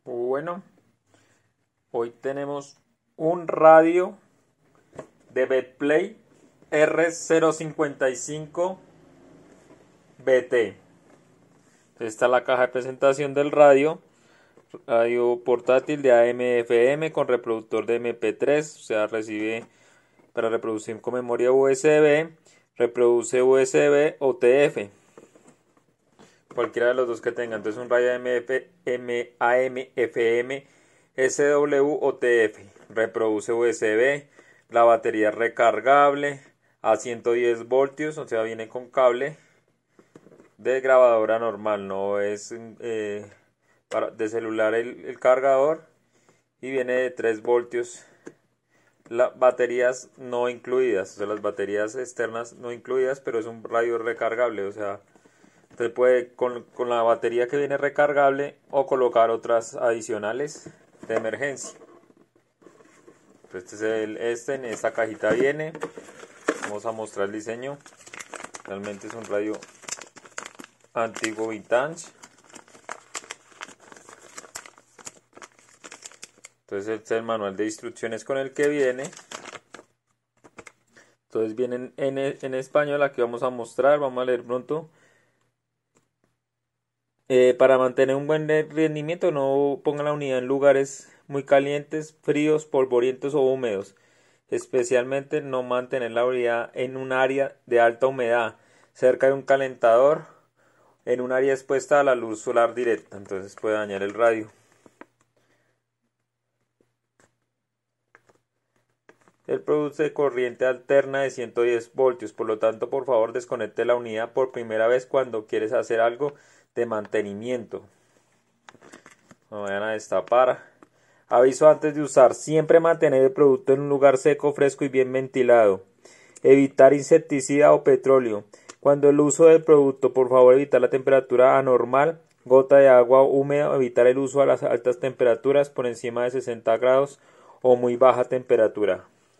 Bueno, hoy tenemos un radio de Betplay R055BT. Esta es la caja de presentación del radio portátil de AM/FM con reproductor de MP3, o sea, recibe para reproducir con memoria USB, reproduce USB o TF, cualquiera de los dos que tenga. Entonces un radio AM/FM, SW o TF, reproduce USB, la batería es recargable a 110 voltios, o sea, viene con cable de grabadora normal, no es de celular el cargador, y viene de 3 voltios. Las baterías no incluidas, o sea, las baterías externas no incluidas, pero es un radio recargable, o sea, usted puede con la batería que viene recargable o colocar otras adicionales de emergencia. Entonces en esta cajita viene. Vamos a mostrar el diseño. Realmente es un radio antiguo vintage. Entonces este es el manual de instrucciones con el que viene. Entonces vienen en español. Aquí vamos a mostrar, vamos a leer pronto. Para mantener un buen rendimiento, no ponga la unidad en lugares muy calientes, fríos, polvorientos o húmedos. Especialmente no mantener la unidad en un área de alta humedad, cerca de un calentador, en un área expuesta a la luz solar directa. Entonces puede dañar el radio. Él produce corriente alterna de 110 voltios, por lo tanto, por favor, desconecte la unidad por primera vez cuando quieres hacer algo de mantenimiento. No vayan a destapar. Aviso antes de usar: siempre mantener el producto en un lugar seco, fresco y bien ventilado. Evitar insecticida o petróleo. Cuando el uso del producto, por favor, evitar la temperatura anormal, gota de agua húmeda, evitar el uso a las altas temperaturas por encima de 60 grados o muy baja temperatura.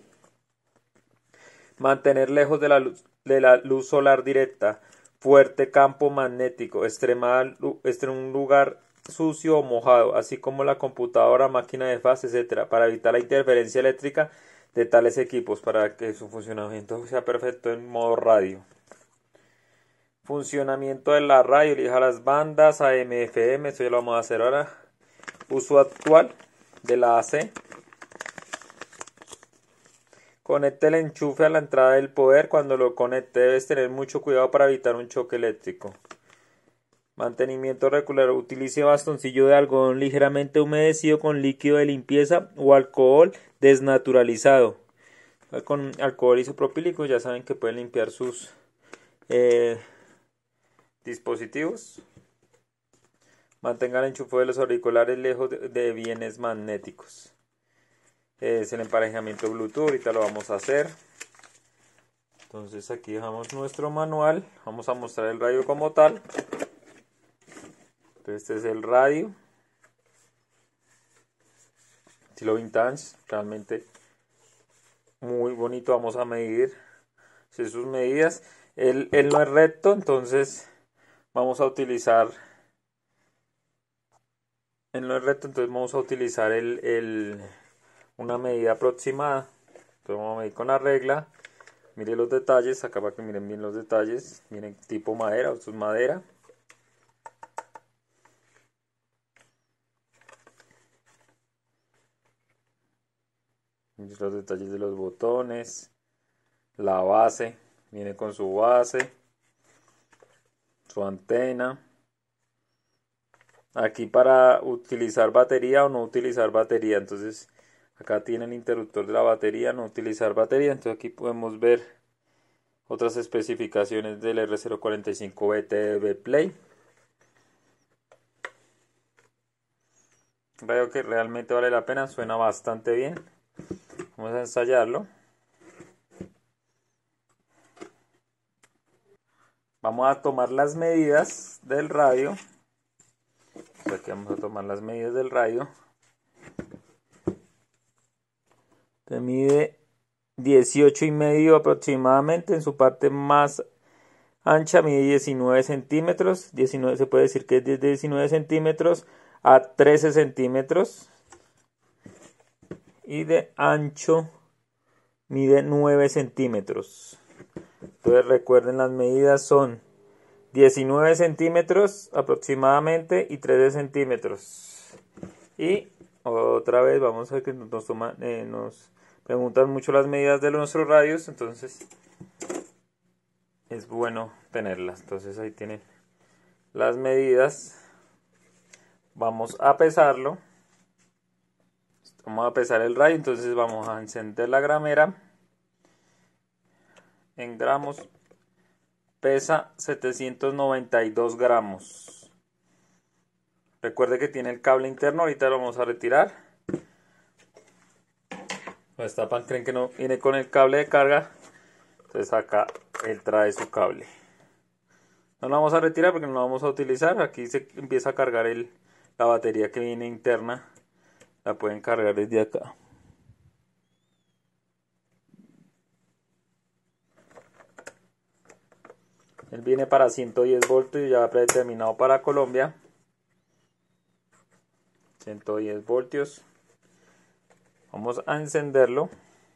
Mantener lejos de la luz solar directa, fuerte campo magnético, un lugar sucio o mojado, así como la computadora, máquina de fax, etc., para evitar la interferencia eléctrica de tales equipos, para que su funcionamiento sea perfecto en modo radio. Funcionamiento de la radio: elija las bandas AM/FM, esto ya lo vamos a hacer ahora. Uso actual de la AC. Conecte el enchufe a la entrada del poder. Cuando lo conecte debes tener mucho cuidado para evitar un choque eléctrico. Mantenimiento regular: utilice bastoncillo de algodón ligeramente humedecido con líquido de limpieza o alcohol desnaturalizado. Con alcohol isopropílico ya saben que pueden limpiar sus dispositivos. Mantenga el enchufe de los auriculares lejos de bienes magnéticos. Es el emparejamiento Bluetooth, ahorita lo vamos a hacer. Entonces aquí dejamos nuestro manual, vamos a mostrar el radio como tal. Entonces este es el radio, estilo vintage, realmente muy bonito. Vamos a medir sus medidas. Él no es recto, entonces vamos a utilizar una medida aproximada. Entonces vamos a medir con la regla. Miren los detalles, acá para que miren bien los detalles. Miren, tipo madera, esto es madera. Miren los detalles de los botones. La base, viene con su base, su antena. Aquí para utilizar batería o no utilizar batería. Entonces acá tiene el interruptor de la batería, no utilizar batería. Entonces aquí podemos ver otras especificaciones del R045BT de Betplay. Radio que realmente vale la pena, suena bastante bien. Vamos a ensayarlo. Vamos a tomar las medidas del radio. Aquí vamos a tomar las medidas del radio. Se mide 18,5 aproximadamente. En su parte más ancha mide 19 centímetros. Se puede decir que es de 19 centímetros a 13 centímetros y de ancho mide 9 centímetros. Entonces recuerden, las medidas son 19 centímetros aproximadamente y 13 centímetros. Y otra vez vamos a ver que nos preguntan mucho las medidas de nuestros radios, entonces es bueno tenerlas. Entonces ahí tienen las medidas. Vamos a pesarlo. Vamos a pesar el radio, entonces vamos a encender la gramera. En gramos pesa 792 gramos. Recuerde que tiene el cable interno, ahorita lo vamos a retirar. Lo destapan, creen que no viene con el cable de carga, entonces acá él trae su cable. No lo vamos a retirar porque no lo vamos a utilizar. Aquí se empieza a cargar la batería que viene interna, la pueden cargar desde acá. Él viene para 110 voltios, ya predeterminado para Colombia. 110 voltios. Vamos a encenderlo.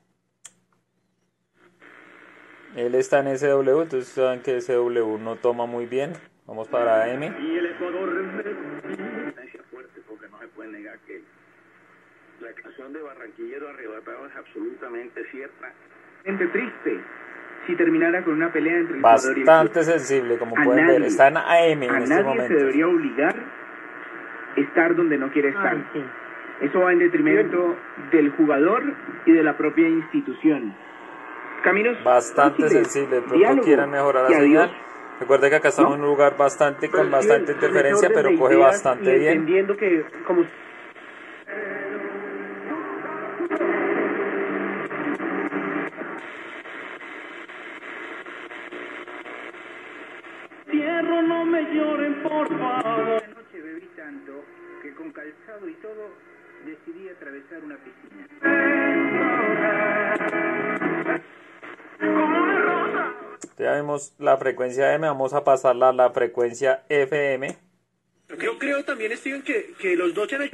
Él está en SW, entonces saben que SW no toma muy bien. Vamos para AM. Y el Ecuador fuerte, porque no se puede negar que la canción de Barranquillero Arrebatado es absolutamente cierta. Triste si terminara con una pelea entre el bastante Ecuador y el sensible, como pueden ver. Está en AM en este momento. A nadie se debería obligar a estar donde no quiere estar. Ay, sí. Eso va en detrimento del jugador y de la propia institución. Caminos Bastante fáciles, sensible, de pronto diálogo, quieran mejorar la y adiós. señal. Recuerde que acá estamos en un lugar con bastante interferencia, pero coge bastante bien. Entendiendo que como Tierra, no me lloren, por favor. Una noche bebí tanto que con calzado y todo decidí atravesar una piscina. Ya vemos la frecuencia M, vamos a pasarla a la frecuencia FM. yo creo también, Steven, que los dos han hecho.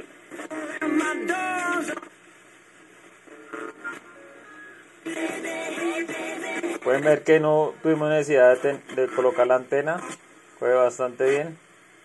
Pueden ver que no tuvimos necesidad de colocar la antena, fue bastante bien.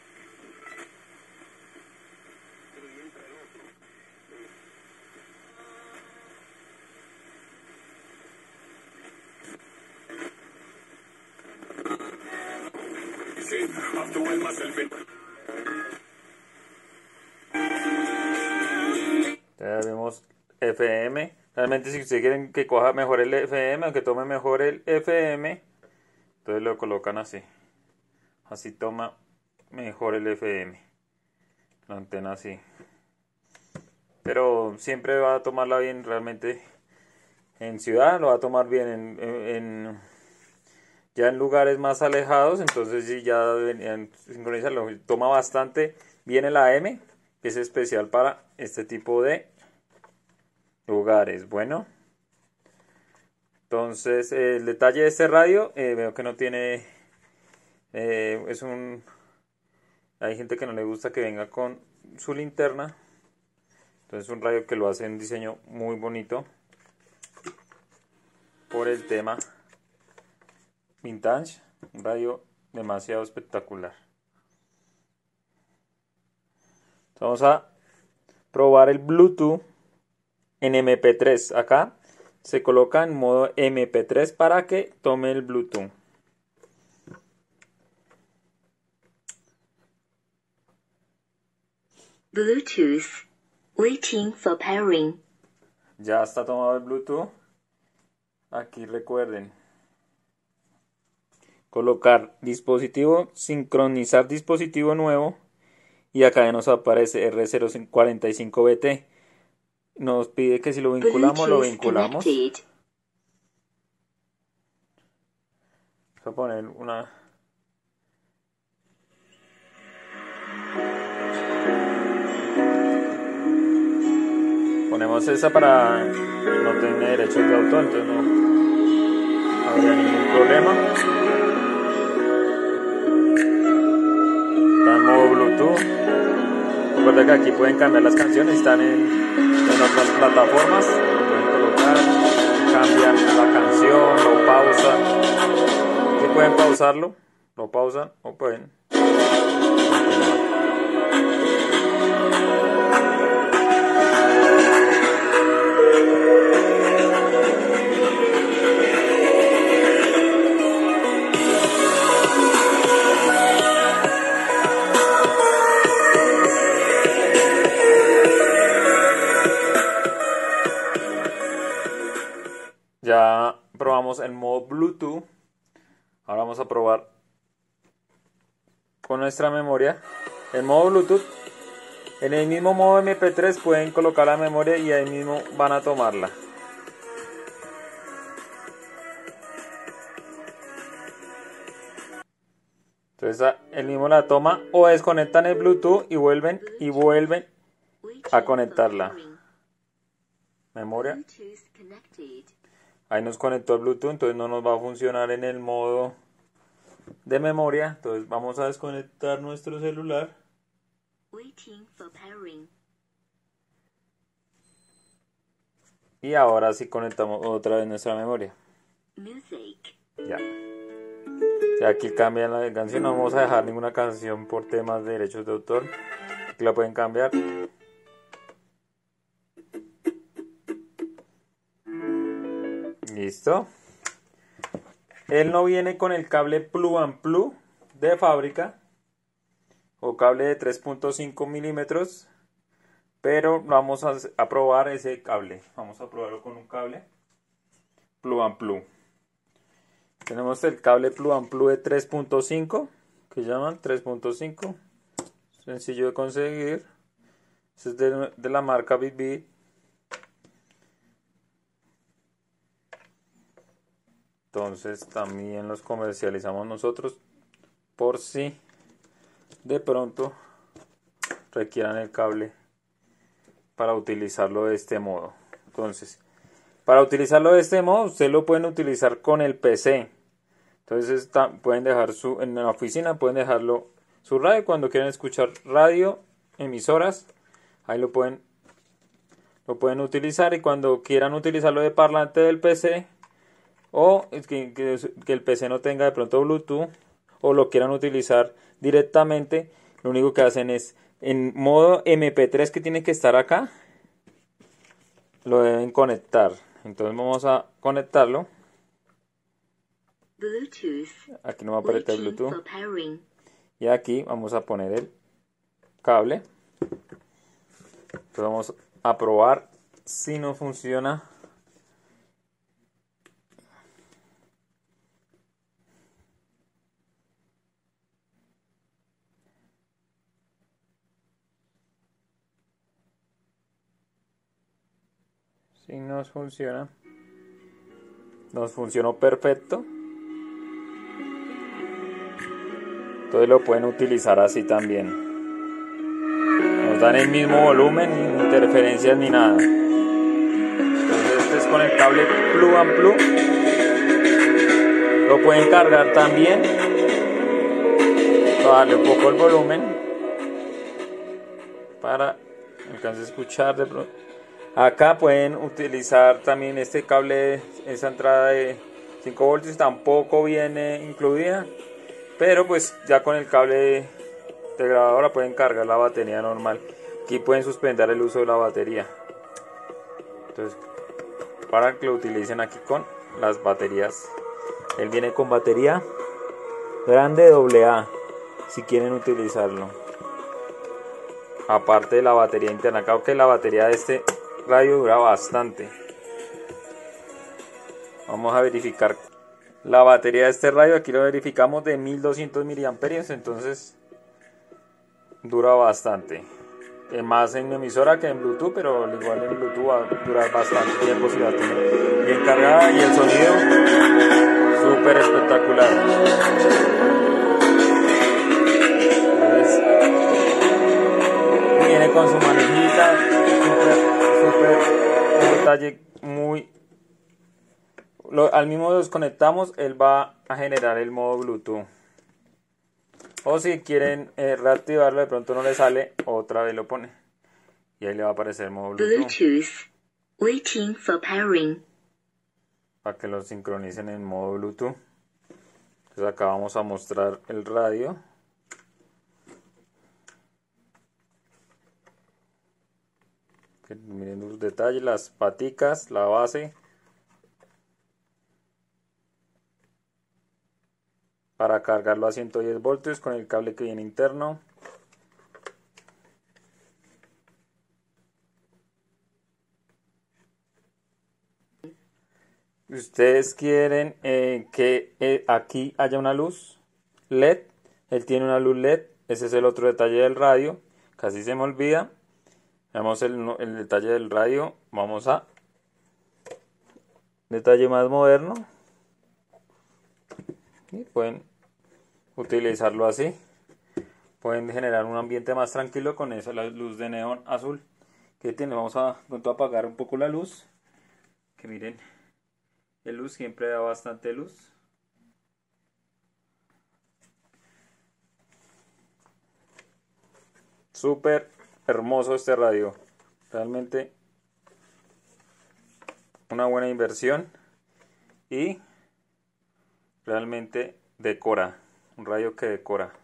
Ya vemos FM. Realmente si ustedes quieren que coja mejor el FM o que tome mejor el FM, entonces lo colocan así. Así toma mejor el FM. La antena así. Pero siempre va a tomarla bien realmente. En ciudad lo va a tomar bien. Ya en lugares más alejados, entonces sí ya sincronizarlo. Toma bastante bien el AM, que es especial para este tipo de lugares. Bueno, entonces el detalle de este radio, veo que no tiene, hay gente que no le gusta que venga con su linterna, entonces es un radio que lo hace en diseño muy bonito por el tema vintage, un radio demasiado espectacular. Vamos a probar el Bluetooth en MP3. Acá se coloca en modo MP3 para que tome el Bluetooth. Bluetooth. Waiting for pairing. Ya está tomado el Bluetooth. Aquí recuerden colocar dispositivo, sincronizar dispositivo nuevo, y acá ya nos aparece R045BT. Nos pide que si lo vinculamos, lo vinculamos. Connected. Voy a poner una. Ponemos esa para no tener derechos de autor, entonces no habría ningún problema. Está en modo Bluetooth. Recuerda que aquí pueden cambiar las canciones, están en otras plataformas, lo pueden colocar, cambian la canción, lo pausan. Aquí pueden pausarlo, lo pausan o pueden continuar. Ya probamos el modo Bluetooth. Ahora vamos a probar con nuestra memoria el modo Bluetooth. En el mismo modo MP3 pueden colocar la memoria y ahí mismo van a tomarla. Entonces el mismo la toma o desconectan el Bluetooth y vuelven a conectarla. Memoria. Ahí nos conectó el Bluetooth, entonces no nos va a funcionar en el modo de memoria. Entonces vamos a desconectar nuestro celular. Y ahora sí conectamos otra vez nuestra memoria. Ya. Si aquí cambian la canción, no vamos a dejar ninguna canción por temas de derechos de autor. Aquí la pueden cambiar. Listo. Él no viene con el cable plug and plug de fábrica o cable de 3.5 milímetros, pero vamos a probar ese cable. Vamos a probarlo con un cable plug and plug. Tenemos el cable plug and plug de 3.5, que llaman 3.5, sencillo de conseguir. Este es de la marca BB. Entonces también los comercializamos nosotros por si de pronto requieran el cable para utilizarlo de este modo. Entonces, para utilizarlo de este modo, ustedes lo pueden utilizar con el PC. Entonces pueden dejar en la oficina, pueden dejarlo su radio cuando quieran escuchar radio, emisoras, ahí lo pueden utilizar, y cuando quieran utilizarlo de parlante del PC, o que el PC no tenga de pronto Bluetooth, o lo quieran utilizar directamente, lo único que hacen es en modo MP3 que tiene que estar acá, lo deben conectar. Entonces vamos a conectarlo. Aquí no va a aparecer el Bluetooth. Y aquí vamos a poner el cable. Entonces vamos a probar si no funciona. Si nos funciona. Nos funcionó perfecto. Entonces lo pueden utilizar así también. Nos dan el mismo volumen, ni interferencias ni nada. Entonces este es con el cable plug and plug. Lo pueden cargar también. Darle un poco el volumen para alcanzar a escuchar de pronto. Acá pueden utilizar también este cable, esa entrada de 5 voltios tampoco viene incluida, pero pues ya con el cable de grabadora pueden cargar la batería normal. Aquí pueden suspender el uso de la batería. Entonces, para que lo utilicen aquí con las baterías, él viene con batería grande AA si quieren utilizarlo, aparte de la batería interna. Creo que la batería de este radio dura bastante. Vamos a verificar la batería de este radio. Aquí lo verificamos de 1200 miliamperios, entonces dura bastante. Más en emisora que en Bluetooth, pero igual en Bluetooth va a durar bastante tiempo si la tiene bien cargada, y el sonido súper espectacular. Entonces, viene con su manejita, súper, un detalle muy... al mismo desconectamos, él va a generar el modo Bluetooth. O si quieren reactivarlo, de pronto no le sale, otra vez lo pone. Y ahí le va a aparecer el modo Bluetooth. Bluetooth. Waiting for pairing. Para que lo sincronicen en modo Bluetooth. Entonces acá vamos a mostrar el radio. Que miren los detalles, las paticas, la base. Para cargarlo a 110 voltios con el cable que viene interno. Ustedes quieren que aquí haya una luz LED. Él tiene una luz LED. Ese es el otro detalle del radio. Casi se me olvida. Veamos el detalle del radio. Vamos a detalle más moderno. Y pueden utilizarlo así. Pueden generar un ambiente más tranquilo con esa la luz de neón azul que tiene. Vamos a apagar un poco la luz. Que miren. El luz siempre da bastante luz. Súper hermoso este radio. Realmente una buena inversión. Y realmente decora. Un radio que decora.